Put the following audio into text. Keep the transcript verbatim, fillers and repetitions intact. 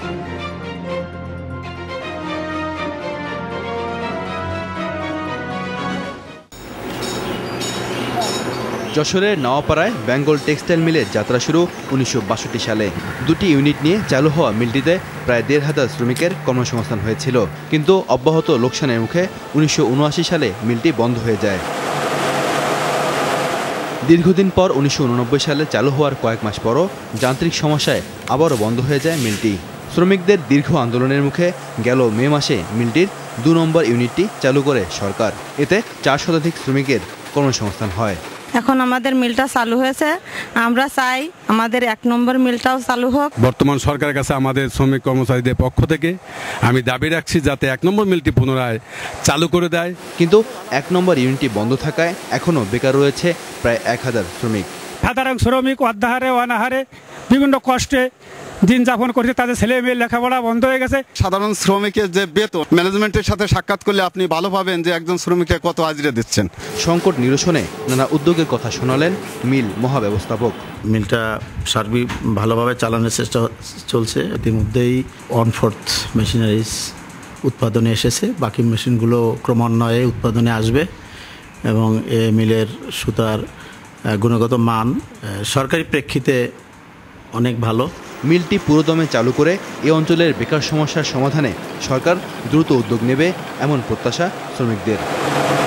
যশোরের নওয়াপাড়ায় বেঙ্গল টেক্সটাইল মিলের যাত্রা শুরু উনিশশো বাষট্টি সালে। দুটি ইউনিট নিয়ে চালু হওয়া মিলটিতে প্রায় দেড় হাজার শ্রমিকের কর্মসংস্থান হয়েছিল, কিন্তু অব্যাহত লোকসানের মুখে উনিশশো উনআশি সালে মিলটি বন্ধ হয়ে যায়। দীর্ঘদিন পর উনিশশো উননব্বই সালে চালু হওয়ার কয়েক মাস পরও যান্ত্রিক সমস্যায় আবারও বন্ধ হয়ে যায় মিলটি। শ্রমিকদের দীর্ঘ আন্দোলনের মুখে গেল মে মাসে মিলটির দু নম্বর ইউনিটটি চালু করে সরকার। এতে চার শতাধিক শ্রমিকের কর্মসংস্থান হয়। এখন আমাদের মিলটা চালু হয়েছে, আমরা চাই আমাদের এক নম্বর মিলটাও চালু হোক। বর্তমান সরকারের কাছে আমাদের শ্রমিক কর্মচারীদের পক্ষ থেকে আমি দাবি রাখছি যাতে এক নম্বর মিলটি পুনরায় চালু করে দেয়। কিন্তু এক নম্বর ইউনিটটি বন্ধ থাকায় এখনও বেকার রয়েছে প্রায় এক হাজার শ্রমিক। সাধারণ শ্রমিক অর্ধাহারে অনাহারে বিভিন্ন কষ্টে দিন যাপন করছে, তাদের ছেলে মেয়ে লেখাপড়া বন্ধ হয়ে গেছে। সাধারণ শ্রমিকের যে বেতন, ম্যানেজমেন্টের সাথে সাক্ষাৎ করলে আপনি ভালো পাবেন যে একজন শ্রমিককে কত হাজিরা দিচ্ছেন। সংকট নিরসনে নানা উদ্যোগের কথা শোনালেন মিল মহাব্যবস্থাপক। মিলটা সার্বিক ভালোভাবে চালানোর চেষ্টা চলছে। ইতিমধ্যেই ওয়ান ফোর্থ মেশিনারিজ উৎপাদনে এসেছে, বাকি মেশিনগুলো ক্রমান্বয়ে উৎপাদনে আসবে এবং এ মিলের সুতার গুণগত মান সরকারি প্রেক্ষিতে অনেক ভালো। মিলটি পুরোদমে চালু করে এ অঞ্চলের বেকার সমস্যার সমাধানে সরকার দ্রুত উদ্যোগ নেবে এমন প্রত্যাশা শ্রমিকদের।